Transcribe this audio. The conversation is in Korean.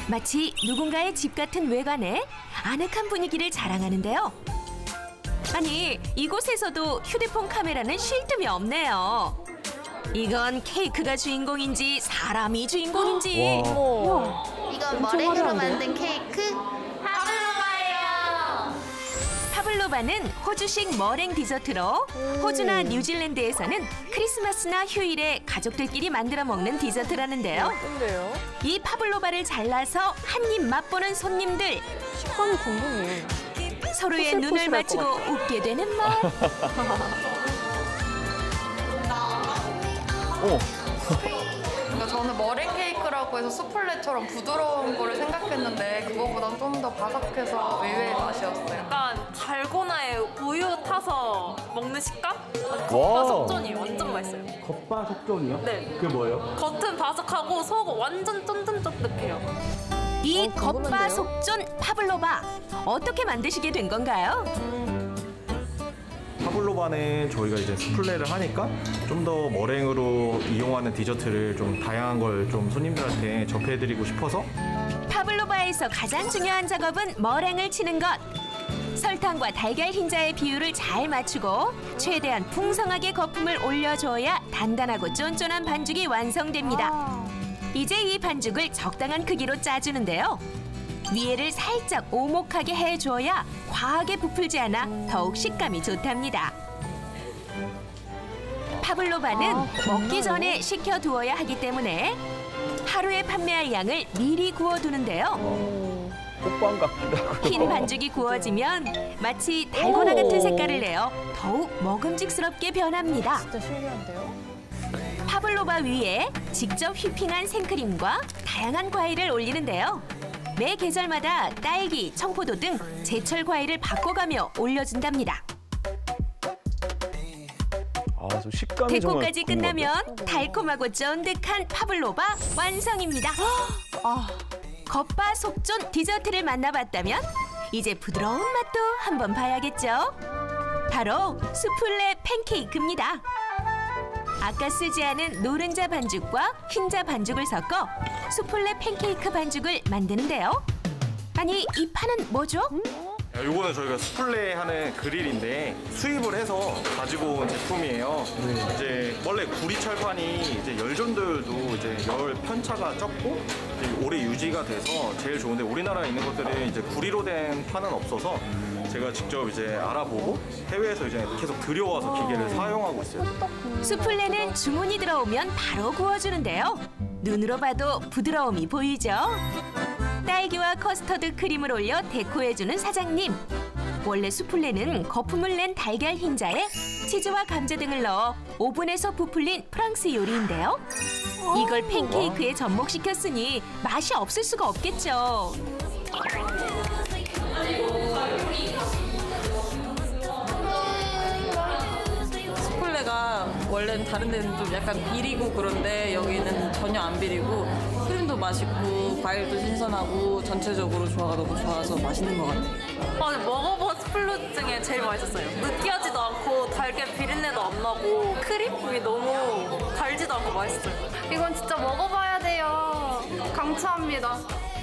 마치 누군가의 집 같은 외관에 아늑한 분위기를 자랑하는데요. 아니, 이곳에서도 휴대폰 카메라는 쉴 틈이 없네요. 이건 케이크가 주인공인지 사람이 주인공인지. 이건 머랭으로 만든 케이크? 파블로바예요. 파블로바는 호주식 머랭 디저트로 호주나 뉴질랜드에서는 크리스마스나 휴일에 가족들끼리 만들어 먹는 디저트라는데요. 이 파블로바를 잘라서 한 입 맛보는 손님들. 식감이 궁금해. 서로의 눈을 맞추고 웃게 되는 맛. 그러니까 저는 머랭 케이크라고 해서 수플레처럼 부드러운 거를 생각했는데 그거보단 좀 더 바삭해서 의외의 맛이었어요. 약간 달고나에 우유 타서 먹는 식감? 겉바속전이 완전 맛있어요. 겉바속전이요? 네. 그게 뭐예요? 겉은 바삭하고 속은 완전 쫀득쫀득해요. 이 겉바속전 파블로바 어떻게 만드시게 된 건가요? 파블로바는 저희가 이제 수플레를 하니까 좀 더 머랭으로 이용하는 디저트를 좀 다양한 걸 좀 손님들한테 접해드리고 싶어서 파블로바에서 가장 중요한 작업은 머랭을 치는 것. 설탕과 달걀 흰자의 비율을 잘 맞추고 최대한 풍성하게 거품을 올려줘야 단단하고 쫀쫀한 반죽이 완성됩니다. 이제 이 반죽을 적당한 크기로 짜주는데요. 위에를 살짝 오목하게 해줘야 과하게 부풀지 않아 더욱 식감이 좋답니다. 파블로바는 먹기 전에 식혀두어야 하기 때문에 하루에 판매할 양을 미리 구워두는데요. 호빵 같기도 하고. 흰 반죽이 구워지면 마치 달고나 같은 색깔을 내어 더욱 먹음직스럽게 변합니다. 진짜 신기한데요? 파블로바 위에 직접 휘핑한 생크림과 다양한 과일을 올리는데요. 매 계절마다 딸기, 청포도 등 제철 과일을 바꿔가며 올려준답니다. 저 식감이 정말 데코까지 끝나면 달콤하고 쫀득한 파블로바 완성입니다. 겉바속전 디저트를 만나봤다면 이제 부드러운 맛도 한번 봐야겠죠? 바로 수플레 팬케이크입니다. 아까 쓰지 않은 노른자 반죽과 흰자 반죽을 섞어 수플레 팬케이크 반죽을 만드는데요. 아니, 이 판은 뭐죠? 이거는 저희가 수플레 하는 그릴인데 수입을 해서 가지고 온 제품이에요. 이제 원래 구리 철판이 이제 열 전도율도 이제 열 편차가 적고 이제 오래 유지가 돼서 제일 좋은데 우리나라에 있는 것들은 이제 구리로 된 판은 없어서 제가 직접 이제 알아보고 해외에서 이제 계속 들여와서 기계를 사용하고 있어요. 수플레는 주문이 들어오면 바로 구워주는데요. 눈으로 봐도 부드러움이 보이죠? 딸기와 커스터드 크림을 올려 데코해주는 사장님. 원래 수플레는 거품을 낸 달걀 흰자에 치즈와 감자 등을 넣어 오븐에서 부풀린 프랑스 요리인데요. 이걸 팬케이크에 접목시켰으니 맛이 없을 수가 없겠죠. 수플레가 원래는 다른 데는 좀 약간 비리고 그런데 여기는 전혀 안 비리고 크림도 맛있고 과일도 신선하고 전체적으로 조화가 너무 좋아서 맛있는 것 같아요. 먹어본 스플루 중에 제일 맛있었어요. 느끼하지도 않고 달걀 비린내도 안 나고 크림이 너무 달지도 않고 맛있어요. 이건 진짜 먹어봐야 돼요. 강추합니다.